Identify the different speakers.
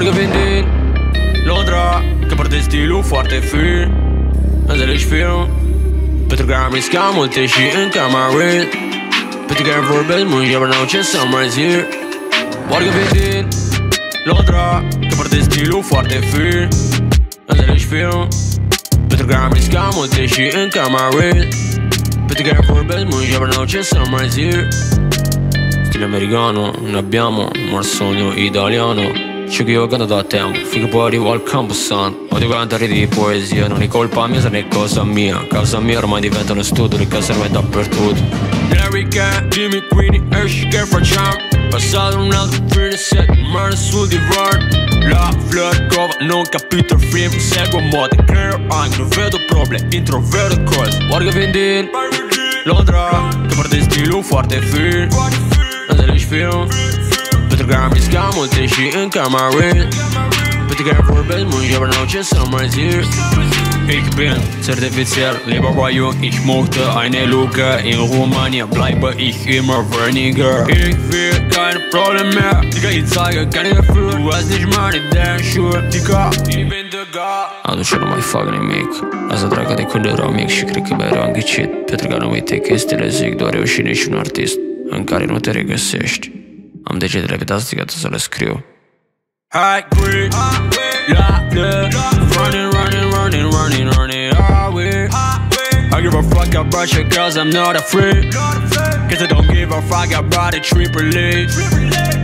Speaker 1: Parcă vin din Londra, că părte stilu foarte fin. Înțelegi film? Pentru că am riscat multe și încă am arrivo. Pentru că vorbesc mult și n-au ce să mai zic. Parcă vin din Londra, că părte stilu foarte fin. Înțelegi film? Pentru că am riscat multe și încă am arrivo. Pentru că vorbesc mult și n-au ce să mai zic. Stile americano, abbiamo, sogno, italiano. Dice che io canto da tempo, finché poi arrivo al camposanto. Odio cantare di poesia, non è colpa mia se non è cosa mia. Casa mia ormai diventa uno studio che serve dappertutto. Nella weekend, dimmi quindi esci che facciamo. Passato un altro fine settimana sul divano. La flircova, non capito il film, seguo mode. Creo anche, non vedo problemi, introvedo cose. Guarda che din Londra, che parte stilu foarte fin. Înțelegi film? Pentru că am riscat multe și încă am arrivo. Pentru că vorbesc mult și n-au ce să mai zic. Ich bin zertifiziert, lieber bei Jung, ich mochte eine Luke. In Rumänien bleibe ich immer weniger. Ich will keine Probleme mehr, Digga, ich zeige keine Gefühl. Du hast nicht meine Ideen, Schuhe, Digga, ich bin der Gott. Atunci nu mai fac nimic. Asta treacă de când eram mic și cred că mi-era înghicit. Pentru că anumite chestii le zic doar eu și niciun artist în care nu te regăsești. Am degetele pe tastă gata să le scriu. I agree, running away. I give a fuck about you cause I'm not afraid. Cause I don't give a fuck about it, triple A.